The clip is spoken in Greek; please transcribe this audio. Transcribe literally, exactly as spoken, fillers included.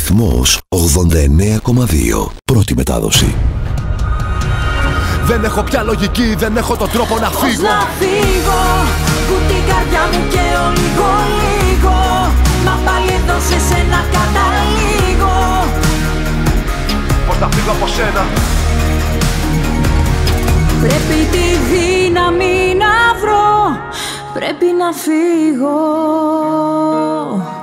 Ρυθμός ογδόντα εννέα κόμμα δύο. Πρώτη μετάδοση. Δεν έχω πια λογική, δεν έχω τον τρόπο να φύγω. Πώς να φύγω, που την καρδιά μου καίω λίγο λίγο. Μα πάλι εδώ σε σένα καταλήγω. Πώς να φύγω από σένα. Πρέπει τη δύναμη να βρω, πρέπει να φύγω.